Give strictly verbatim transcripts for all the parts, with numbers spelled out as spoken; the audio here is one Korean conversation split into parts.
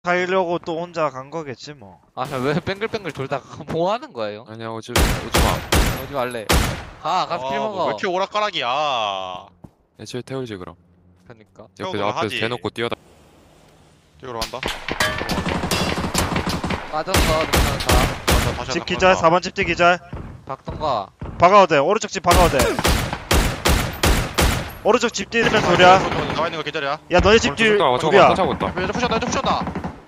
가려고 또 혼자 간 거겠지 뭐. 아, 왜 뱅글뱅글 돌다가 뭐 하는 거예요? 아니야 오지 오지마. 오지 말래. 가, 가서 킬 먹어. 왜 이렇게 오락가락이야. 애초에 태우지 그럼. 그러니까. 옆에 태우고 앞에서 하지. 대놓고 뛰어다. 뛰어러 간다. 빠졌어, 능선 다. 간다, 다시 집 한다, 기절, 간다. 사 번 집뒤 기절. 박던가. 박아도 돼. 오른쪽 집 박아도 돼. 오른쪽 집 뒤면 돌이야. 나와 있는 거 계절이야. 야 너네 집 뒤 저거 둘이야. 봐 차고 있다. 왼쪽 푸셨다, 왼쪽 푸셨다.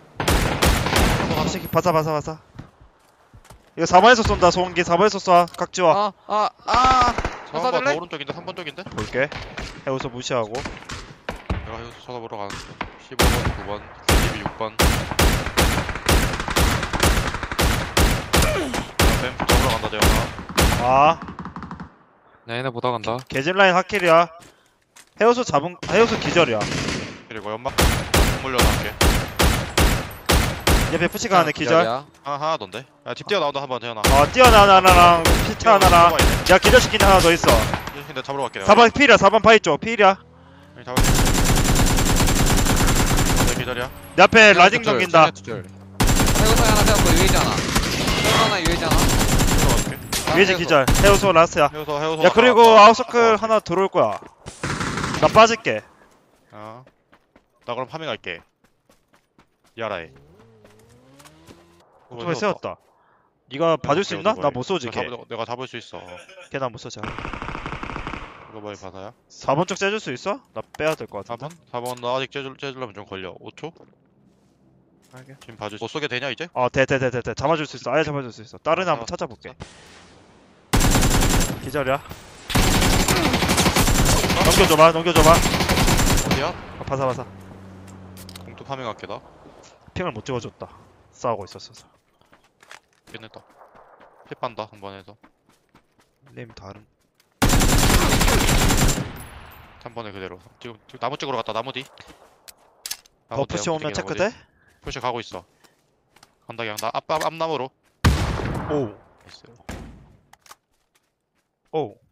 이 새끼 바사 바사 바사. 이거 사 번에서 쏜다. 소음기 사 번에서 쏴. 각지와. 아, 아, 아! 삼 번 더 쏴줄래? 오른쪽인데, 삼 번 쪽인데? 볼게. 해우서 무시하고. 내가 여기서 쳐다보러 가는데. 십오 번, 구 번, 십육 번. 뱀 잡으러 간다, 재현아. 아 나 얘네 보다 간다. 개진 라인 하킬이야. 해우서 잡은 해우서 기절이야. 그리고 연막 물려놨게. 옆에 푸시가 하네 기절. 기절이야. 아, 하나던데? 야, 집 뛰어 나온다, 한 번, 재현아. 어 뛰어나나 하나랑 피트 하나랑. 야 기절시킨 하나 더 있어. 근데 잡으러 갈게. 사 번 필이야. 사 번 파이 쪽 필이야. 여기 잡을게. 내 계절이야. 내 앞에 라딩 넘긴다. 해우서 하나 세웠고, 유해잖아. 해우서 하나 유해잖아. 들어갈게. 위에지 기절. 해우서 라스트야. 해우서, 해우서. 야 그리고 아웃서클 하나 들어올 거야. 나 빠질게. 어. 나 그럼 파밍 할게. 야라에. 오토바이 세웠다. 네가 봐줄 수 있나? 나 못 쏘지 걔. 내가, 내가 잡을 수 있어. 걔 나 못 쏘지. 이거 뭐야, 바사야? 사 번 쪽 째줄 수 있어? 나 빼야 될 것 사 같은데. 번? 사 번 나 아직 째줄, 째주려면 좀 걸려. 오 초? 알게. 지금 봐줄 못 쏘게 되냐 이제? 어, 돼, 돼, 돼, 돼, 돼. 잡아줄 수 있어. 아예 잡아줄 수 있어. 다른 애 한번 찾아볼게. 기절이야. 넘겨줘봐, 넘겨줘봐. 어디야? 어, 바사, 바사. 공투 파밍 할게 나. 핑을 못 찍어줬다. 싸우고 있었어. 괜찮다. 힙 한다 한 번 해서. 님 다른. 한 번에 그대로. 지금, 지금 나무 찍으러 갔다. 나무 뒤. 나무 더 뒤야, 푸시 오면 나무 뒤. 체크돼? 푸시 가고 있어. 간다 그냥 나 앞, 앞, 앞나무로. 오, 있어. 오.